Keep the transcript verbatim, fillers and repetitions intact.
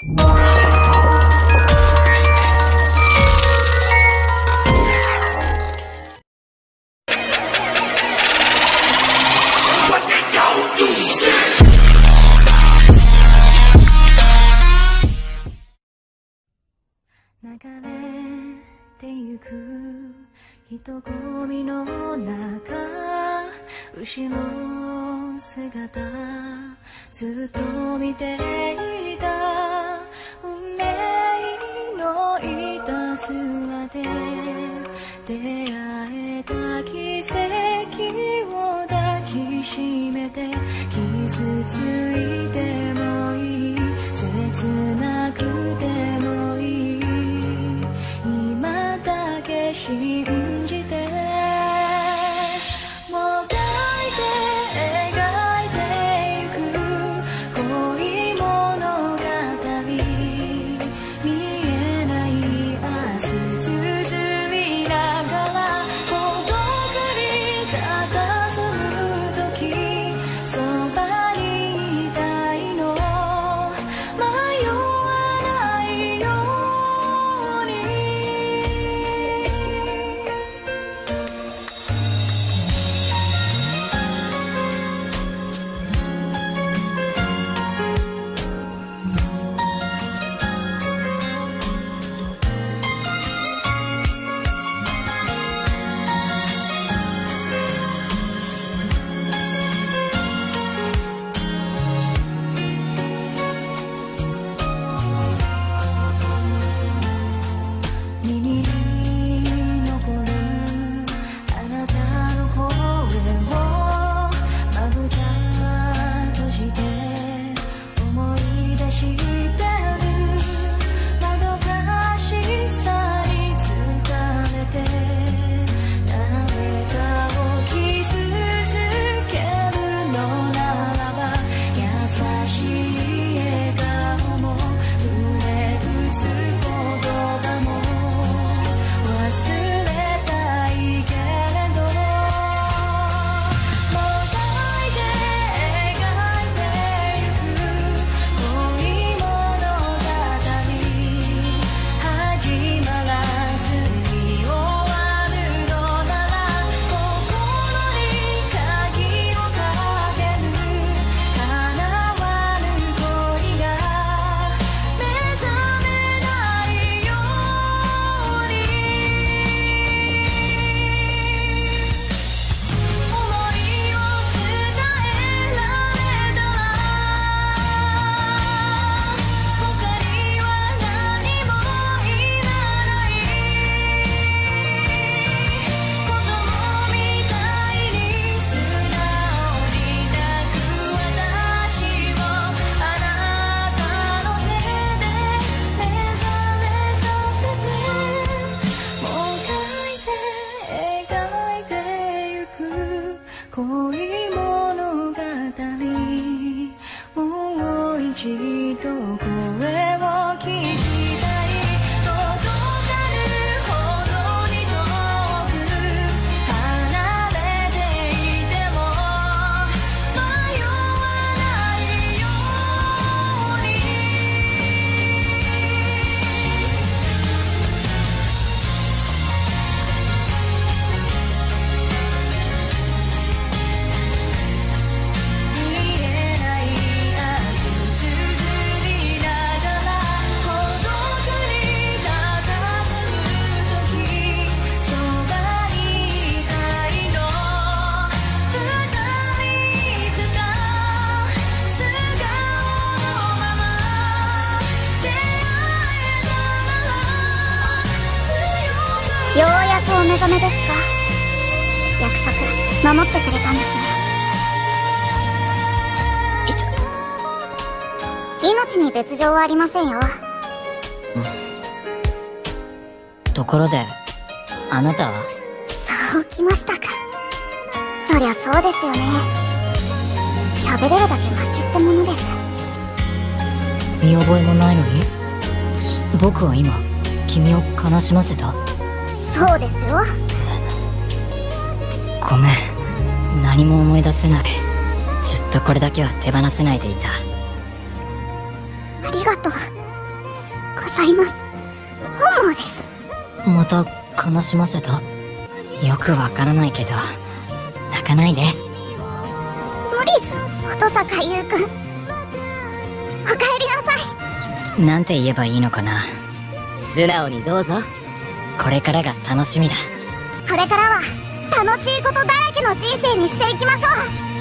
流れてゆく人混みの中、後ろ姿ずっと見ていた。運命のいたずらで出会えた奇跡を抱きしめて、傷ついてもいい、切なくてもいい、今だけ信じて、もがいて描いてゆく恋物語、見えない明日綴りながら、孤独に佇む時、そばにいたいの、迷わないように。耳に残るあなたの声を、まぶた閉じて思い出してる。もどかしさに疲れて誰かを傷つけるのならば、優しい笑顔も触れ打つ言葉も忘れたいけれど、もがいて描いてゆく恋物語、始まらずに終わるのなら、心に鍵をかける叶わぬ恋が目覚めないように。思いを伝えられたら、他には何もいらない。子供みたいに素直に泣く私を、あなたの手で目覚めさせて、もがいて描いてゆく恋物語、もう一度声を聞きたい。届かぬほどに遠く離れていても、迷わないように。見えない明日綴りながら、孤独に佇む時、そばにいたいの。二人いつか素顔のまま出会えたら、強くようやくお目覚めですか。約束守ってくれたんですね。命に別状はありませんよ。 ところであなたは？ そうきましたか。そりゃそうですよね。喋れるだけマシってものです。 見覚えもないのに僕は今君を悲しませた？ そうですよ。 ごめん、何も思い出せない。ずっとこれだけは手放せないでいた。 ありがとう。 ございます。本望です。 また悲しませた？よくわからないけど泣かないで。 無理っす、乙坂優くん。おかえりなさい。 なんて言えばいいのかな。素直にどうぞ。これからが楽しみだ。 これからは楽しいことだらけの人生にしていきましょう。